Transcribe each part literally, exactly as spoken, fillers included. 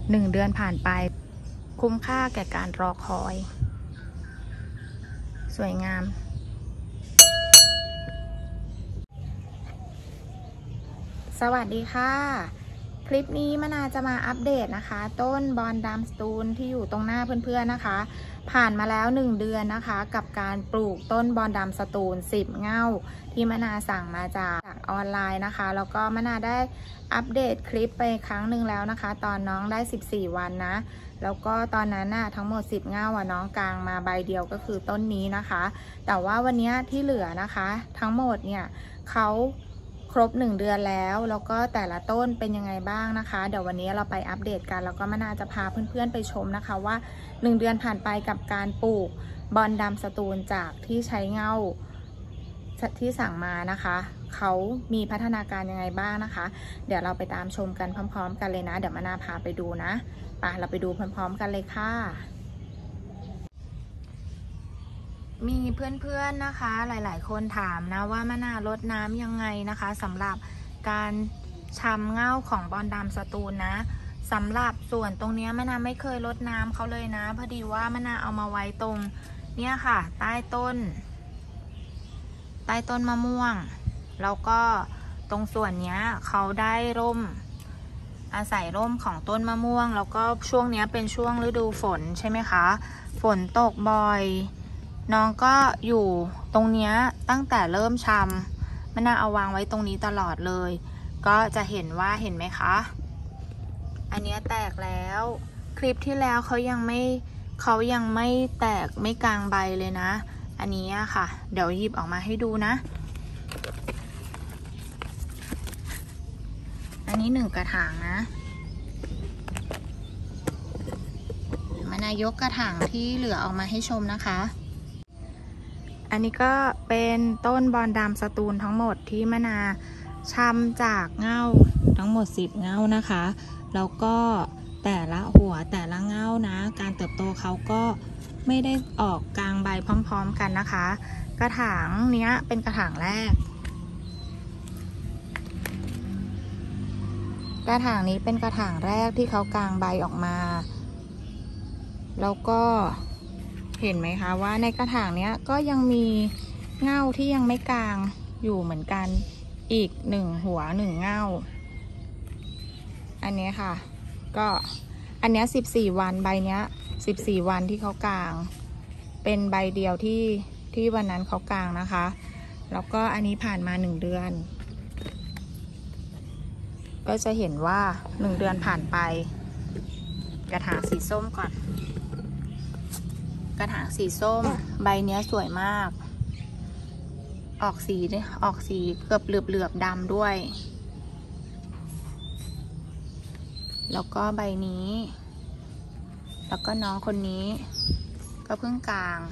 หนึ่งเดือนผ่านไปคุ้มค่าแก่การรอคอยสวยงามสวัสดีค่ะคลิปนี้มนาจะมาอัปเดตนะคะต้นบอนดามสตูนที่อยู่ตรงหน้าเพื่อนๆนะคะผ่านมาแล้วหนึ่งเดือนนะคะกับการปลูกต้นบอนดามสตูนสิบเง่าที่มนาสั่งมาจากออนไลน์นะคะแล้วก็มนาได้อัปเดตคลิปไปครั้งหนึ่งแล้วนะคะตอนน้องได้สิบสี่วันนะแล้วก็ตอนนั้นน่ะทั้งหมดสิบเง่าอ่ะน้องกลางมาใบเดียวก็คือต้นนี้นะคะแต่ว่าวันนี้ที่เหลือนะคะทั้งหมดเนี่ยเขาครบหนึ่งเดือนแล้วแล้วก็แต่ละต้นเป็นยังไงบ้างนะคะเดี๋ยววันนี้เราไปอัปเดตกันแล้วก็มนาจะพาเพื่อนๆไปชมนะคะว่าหนึ่งเดือนผ่านไปกับการปลูกบอนดามสตูนจากที่ใช้เง่าที่สั่งมานะคะเขามีพัฒนาการยังไงบ้างนะคะเดี๋ยวเราไปตามชมกันพร้อมๆกันเลยนะเดี๋ยวมนาพาไปดูนะไปเราไปดูพร้อมๆกันเลยค่ะมีเพื่อนๆนะคะหลายๆคนถามนะว่ามะนาวรดน้ำยังไงนะคะสำหรับการชำเง่าของบอนดามสตูนนะสำหรับส่วนตรงนี้มะนาวไม่เคยรดน้ำเขาเลยนะพอดีว่ามะนาวเอามาไว้ตรงเนี่ยค่ะใต้ต้นใต้ต้นมะม่วงแล้วก็ตรงส่วนเนี้ยเขาได้ร่มอาศัยร่มของต้นมะม่วงแล้วก็ช่วงนี้เป็นช่วงฤดูฝนใช่ไหมคะฝนตกบ่อยน้องก็อยู่ตรงเนี้ยตั้งแต่เริ่มชำมะนาวเอาวางไว้ตรงนี้ตลอดเลยก็จะเห็นว่าเห็นไหมคะอันนี้แตกแล้วคลิปที่แล้วเขายังไม่เขายังไม่แตกไม่กลางใบเลยนะอันนี้ค่ะเดี๋ยวหยิบออกมาให้ดูนะอันนี้หนึ่งกระถางนะมะนายกกระถางที่เหลือออกมาให้ชมนะคะอันนี้ก็เป็นต้นบอนดามสตูนทั้งหมดที่มะนาชำจากเง่าทั้งหมดสิบเง่านะคะแล้วก็แต่ละหัวแต่ละเง่านะการเติบโตเขาก็ไม่ได้ออกกลางใบพร้อมๆกันนะคะกระถางเนี้ยเป็นกระถางแรกกระถางนี้เป็นกระถางแรกที่เขากลางใบออกมาแล้วก็เห็นไหมคะว่าในกระถางเนี้ยก็ยังมีเง่าที่ยังไม่กลางอยู่เหมือนกันอีกหนึ่งหัวหนึ่งเง่าอันนี้ค่ะก็อันนี้สิบสี่วันใบเนี้ยสิบสี่วันที่เขากลางเป็นใบเดียวที่ที่วันนั้นเขากลางนะคะแล้วก็อันนี้ผ่านมาหนึ่งเดือนก็จะเห็นว่าหนึ่งเดือนผ่านไปกระถางสีส้มก่อนกระถางสีส้มใบเนี้ยสวยมากออกสีออกสีเกือบเหลือบเหลือบดำด้วยแล้วก็ใบนี้แล้วก็น้องคนนี้ก็เพิ่งกลาง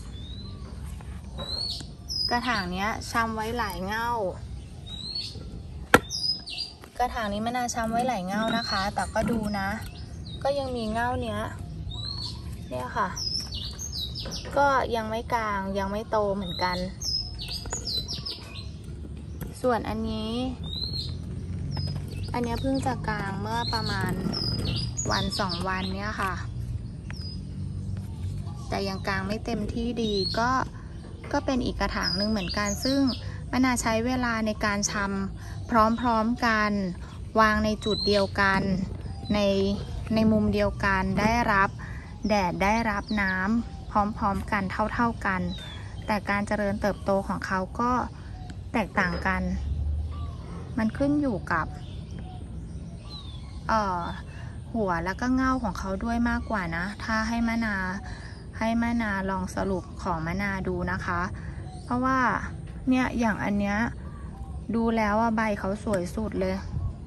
กระถางเนี้ยชำไว้หลายเง่ากระถางนี้มะนาวชำไว้หลายเง่านะคะแต่ก็ดูนะก็ยังมีเง่าเนี้ยเนี่ยค่ะก็ยังไม่กลางยังไม่โตเหมือนกันส่วนอันนี้อันนี้เพิ่งจะกลางเมื่อประมาณวันสองวันเนี้ยค่ะแต่ยังกลางไม่เต็มที่ดีก็ก็เป็นอีกกระถางหนึ่งเหมือนกันซึ่งมะนาวใช้เวลาในการชำพร้อมๆกันวางในจุดเดียวกันในในมุมเดียวกันได้รับแดดได้รับน้ำพร้อมๆกันเท่าๆกันแต่การเจริญเติบโตของเขาก็แตกต่างกันมันขึ้นอยู่กับเอ่อหัวแล้วก็เง่าของเขาด้วยมากกว่านะถ้าให้มะนาให้มะนาลองสรุปของมะนาดูนะคะเพราะว่าเนี่ยอย่างอันเนี้ยดูแล้วว่าใบเขาสวยสุดเลย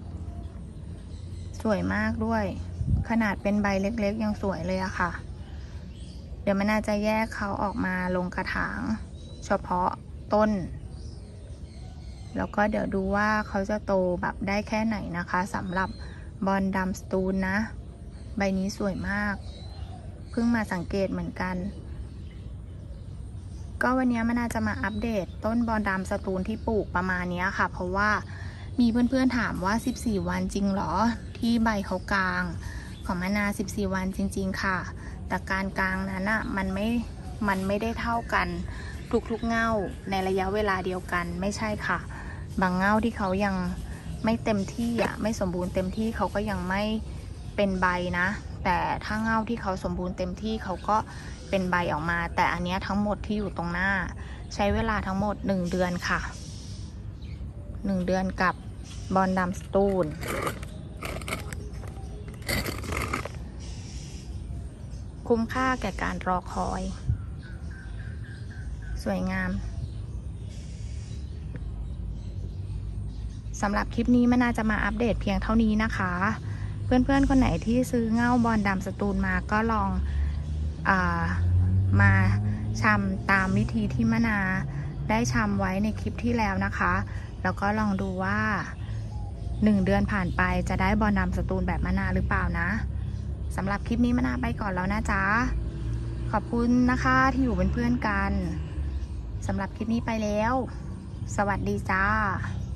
สวยมากด้วยขนาดเป็นใบเล็กๆยังสวยเลยอะค่ะเดี๋ยวมะนาจะแยกเขาออกมาลงกระถางเฉพาะต้นแล้วก็เดี๋ยวดูว่าเขาจะโตแบบได้แค่ไหนนะคะสำหรับบอนดามสตูนนะใบนี้สวยมากเพิ่งมาสังเกตเหมือนกันก็วันนี้มะนาวจะมาอัปเดตต้นบอนดามสตูนที่ปลูกประมาณนี้ค่ะเพราะว่ามีเพื่อนๆถามว่าสิบสี่วันจริงหรอที่ใบเขากลางของมะนาวสิบสี่วันจริงๆค่ะแต่การกลางนั้นอ่ะมันไม่มันไม่ได้เท่ากันทุกๆเง่าในระยะเวลาเดียวกันไม่ใช่ค่ะบางเง่าที่เขายังไม่เต็มที่อ่ะไม่สมบูรณ์เต็มที่เขาก็ยังไม่เป็นใบนะแต่ถ้าเง่าที่เขาสมบูรณ์เต็มที่เขาก็เป็นใบออกมาแต่อันนี้ทั้งหมดที่อยู่ตรงหน้าใช้เวลาทั้งหมดหนึ่งเดือนค่ะหนึ่งเดือนกับบอนดัมสตูนคุ้มค่าแก่การรอคอยสวยงามสำหรับคลิปนี้มันน่าจะมาอัปเดตเพียงเท่านี้นะคะเพื่อนๆคนไหนที่ซื้อเง่าบอนดำสตูลมาก็ลองอามาชำตามวิธีที่มะนาได้ชำไว้ในคลิปที่แล้วนะคะแล้วก็ลองดูว่าหนึ่งเดือนผ่านไปจะได้บอนดำสตูลแบบมะนาหรือเปล่านะสำหรับคลิปนี้มะนาไปก่อนแล้วนะจ๊ะขอบคุณนะคะที่อยู่เป็นเพื่อนกันสำหรับคลิปนี้ไปแล้วสวัสดีจ้า